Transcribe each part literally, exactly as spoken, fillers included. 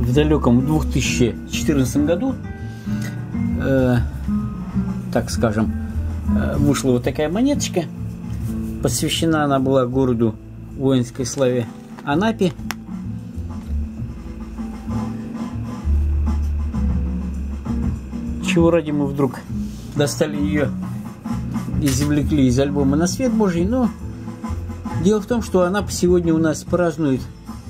в далеком две тысячи четырнадцатом году, э, так скажем, э, вышла вот такая монеточка. Посвящена она была городу воинской славе Анапе. Чего ради мы вдруг достали ее, извлекли из альбома «На свет Божий». Но дело в том, что Анапа сегодня у нас празднует,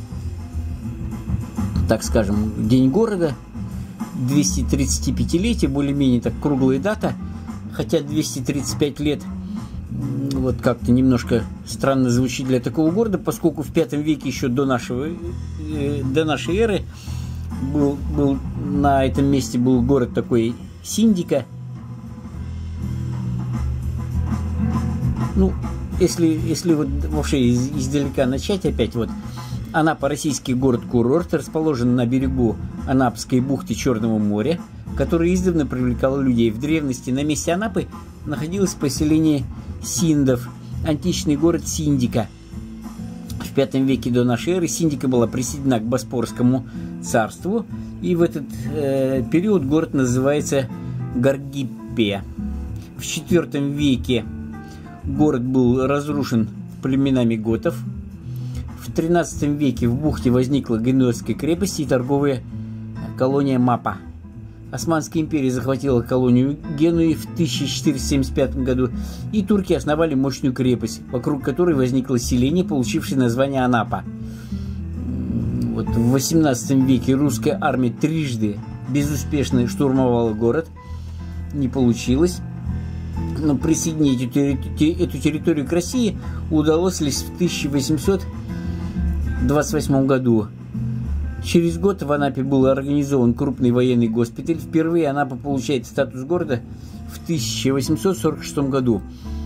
так скажем, День города, двухсотридцатипятилетие, более-менее так круглая дата, хотя двести тридцать пять лет вот как-то немножко странно звучит для такого города, поскольку в пятом веке еще до нашего, э, до нашей эры был, был на этом месте был город такой Синдика. Ну, если, если вот вообще из, издалека начать опять, вот Анапа — российский город-курорт, расположен на берегу Анапской бухты Черного моря, который издавна привлекал людей. В древности на месте Анапы находилось поселение синдов, античный город Синдика. В пятом веке до нашей эры Синдика была присоединена к Боспорскому царству, и в этот э, период город называется Гаргиппия. В четвертом веке город был разрушен племенами готов. В тринадцатом веке в бухте возникла Генуэзская крепость и торговая колония Мапа. Османская империя захватила колонию Генуи в тысяча четыреста семьдесят пятом году, и турки основали мощную крепость, вокруг которой возникло селение, получившее название Анапа. Вот в восемнадцатом веке русская армия трижды безуспешно штурмовала город. Не получилось. Но присоединить эту территорию к России удалось лишь в тысяча восемьсот двадцать восьмом году. Через год в Анапе был организован крупный военный госпиталь. Впервые Анапа получает статус города в тысяча восемьсот сорок шестом году.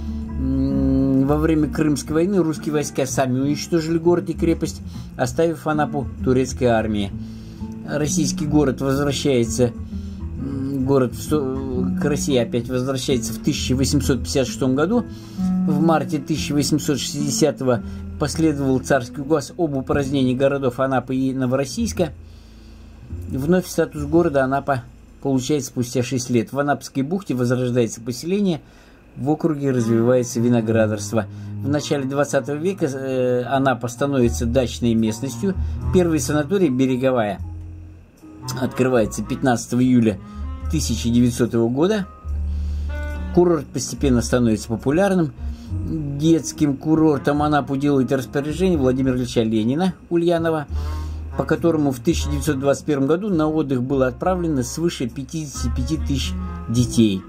Во время Крымской войны русские войска сами уничтожили город и крепость, оставив Анапу турецкой армии. Российский город возвращается, город к России опять возвращается в тысяча восемьсот пятьдесят шестом году. В марте тысяча восемьсот шестидесятого последовал царский указ об упразднении городов Анапы и Новороссийска. Вновь статус города Анапа получает спустя шесть лет. В Анапской бухте возрождается поселение, в округе развивается виноградарство. В начале двадцатого века э, Анапа становится дачной местностью. Первый санаторий «Береговая» открывается пятнадцатого июля тысяча девятисотого года. Курорт постепенно становится популярным. Детским курортом Анапу делает распоряжение Владимира Ильича Ленина Ульянова, по которому в тысяча девятьсот двадцать первом году на отдых было отправлено свыше пятидесяти пяти тысяч детей.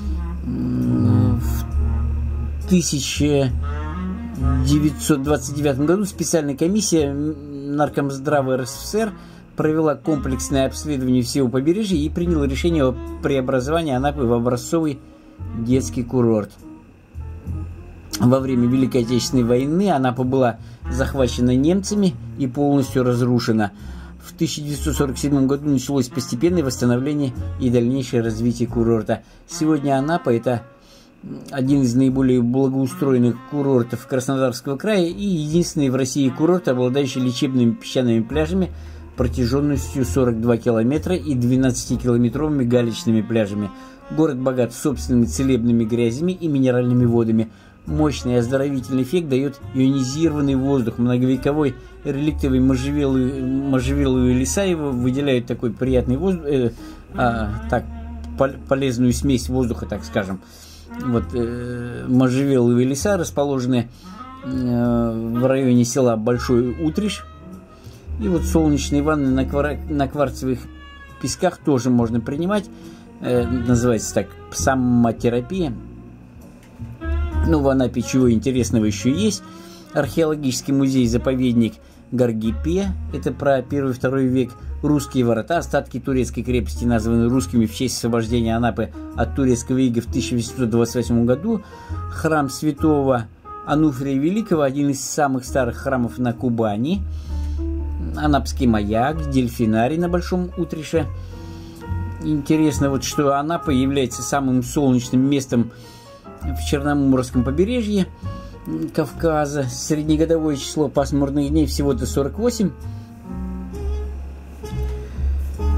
В тысяча девятьсот двадцать девятом году специальная комиссия Наркомздрава РСФСР провела комплексное обследование всего побережья и приняла решение о преобразовании Анапы в образцовый детский курорт. Во время Великой Отечественной войны Анапа была захвачена немцами и полностью разрушена. В тысяча девятьсот сорок седьмом году началось постепенное восстановление и дальнейшее развитие курорта. Сегодня Анапа – это один из наиболее благоустроенных курортов Краснодарского края и единственный в России курорт, обладающий лечебными песчаными пляжами протяженностью сорок два километра и двенадцатикилометровыми галечными пляжами. Город богат собственными целебными грязями и минеральными водами. Мощный оздоровительный эффект дает ионизированный воздух. Многовековой реликтовый можжевеловые, можжевеловые леса его выделяют такой приятный воздух, э, а, так, полезную смесь воздуха, так скажем. Вот, э, можжевеловые леса расположены э, в районе села Большой Утриш. И вот солнечные ванны на, квар... на кварцевых песках тоже можно принимать. Э, называется так самотерапия. Ну, в Анапе чего интересного еще есть. Археологический музей-заповедник Гаргиппия. Это про первый-второй век. Русские ворота. Остатки турецкой крепости названы русскими в честь освобождения Анапы от турецкого ига в тысяча восемьсот двадцать восьмом году. Храм святого Ануфрия Великого. Один из самых старых храмов на Кубани. Анапский маяк, дельфинарий на Большом Утрише. Интересно, вот, что Анапа является самым солнечным местом в Черноморском побережье Кавказа. Среднегодовое число пасмурных дней всего-то сорок восемь.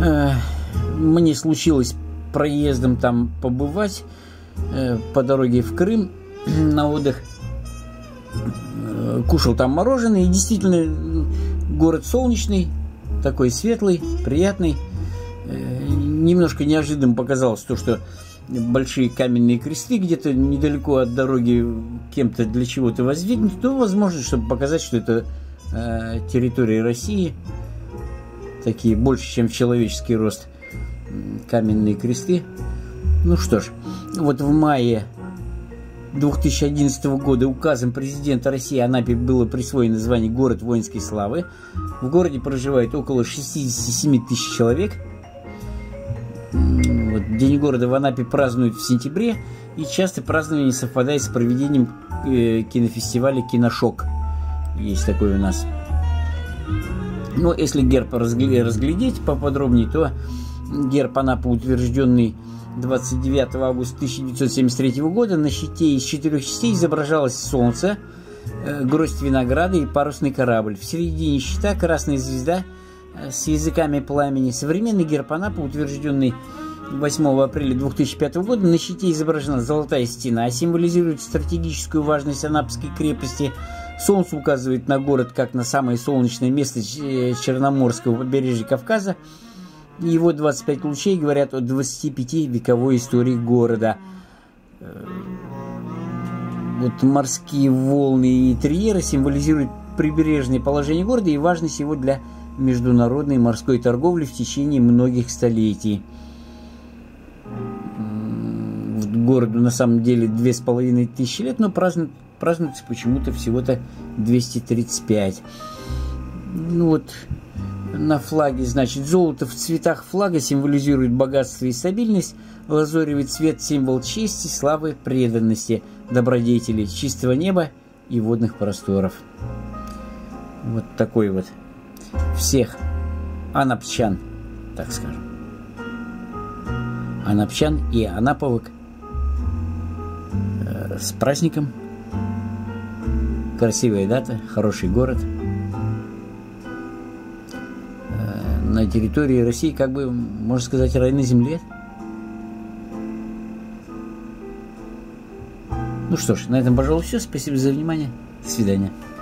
Мне случилось проездом там побывать по дороге в Крым на отдых. Кушал там мороженое, и действительно город солнечный, такой светлый, приятный. Немножко неожиданно показалось то, что большие каменные кресты где-то недалеко от дороги кем-то для чего-то воздвигнуты, то возможно, чтобы показать, что это э, территория России, такие больше, чем в человеческий рост каменные кресты. Ну что ж, вот в мае две тысячи одиннадцатого года указом президента России Анапе было присвоено звание «Город воинской славы». В городе проживает около шестьдесят семь тысяч человек. Вот, День города в Анапе празднуют в сентябре, и часто празднование совпадает с проведением э, кинофестиваля «Киношок». Есть такой у нас. Но если герб разглядеть поподробнее, то герб Анапы, утвержденный двадцать девятого августа тысяча девятьсот семьдесят третьего года, на щите из четырех частей изображалось солнце, э, гроздь винограда и парусный корабль. В середине щита красная звезда с языками пламени. Современный герб Анапы, утвержденный восьмого апреля две тысячи пятого года, на щите изображена золотая стена, символизирует стратегическую важность Анапской крепости. Солнце указывает на город как на самое солнечное место Черноморского побережья Кавказа. Его двадцать пять лучей говорят о двадцатипятивековой истории города. Вот морские волны и терьеры символизируют прибрежное положение города и важность его для международной морской торговли в течение многих столетий. Городу на самом деле две с половиной тысячи лет, но празднуют, празднуется почему-то всего-то двести тридцать пять. Ну вот на флаге, значит, золото в цветах флага символизирует богатство и стабильность, лазоревый цвет — символ чести, славы, преданности, добродетели, чистого неба и водных просторов. Вот такой вот всех анапчан, так скажем. Анапчан и анаповок э, с праздником. Красивая дата, хороший город. Э, на территории России, как бы, можно сказать, рай на земле. Ну что ж, на этом, пожалуй, все. Спасибо за внимание. До свидания.